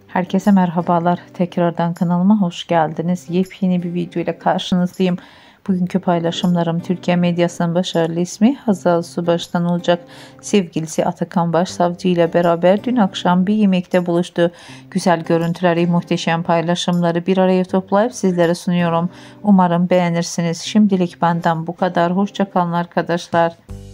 Herkese merhabalar. Tekrardan kanalıma hoş geldiniz. Yepyeni bir video ile karşınızdayım. Bugünkü paylaşımlarım Türkiye medyasının başarılı ismi Hazal Subaş'tan olacak. Sevgilisi Atakan Başsavcı ile beraber dün akşam bir yemekte buluştu. Güzel görüntüleri, muhteşem paylaşımları bir araya toplayıp sizlere sunuyorum. Umarım beğenirsiniz. Şimdilik benden bu kadar. Hoşça kalın arkadaşlar.